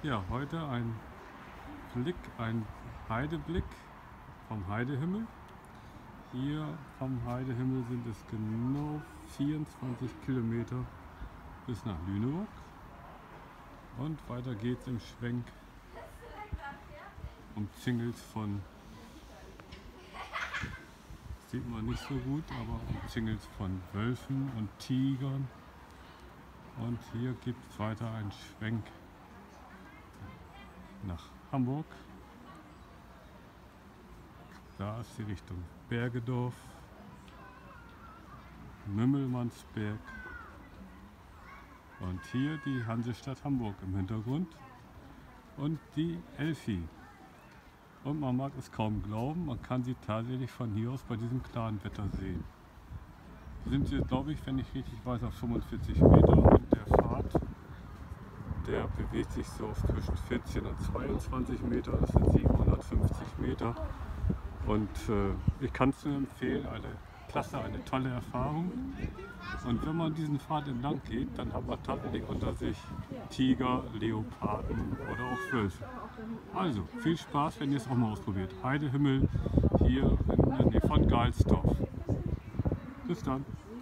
Ja, heute ein Heideblick vom Heidehimmel. Hier vom Heidehimmel sind es genau 24 Kilometer bis nach Lüneburg. Und weiter geht's im Schwenk umzingelt von, sieht man nicht so gut, aber umzingelt von Wölfen und Tigern. Und hier gibt es weiter einen Schwenk nach Hamburg. Da ist die Richtung Bergedorf, Mümmelmannsberg und hier die Hansestadt Hamburg im Hintergrund und die Elfi. Und man mag es kaum glauben, man kann sie tatsächlich von hier aus bei diesem klaren Wetter sehen. Wir sind jetzt, glaube ich, wenn ich richtig weiß, auf 45 Meter und der Pfad, der bewegt sich so auf zwischen 14 und 22 Meter, das sind 750 Meter. Und ich kann es nur empfehlen, eine tolle Erfahrung. Und wenn man diesen Pfad entlang geht, dann hat man tatsächlich unter sich Tiger, Leoparden oder auch Wölfe. Also viel Spaß, wenn ihr es auch mal ausprobiert. Heidehimmel hier in der Nähe von Geilsdorf. Bis dann.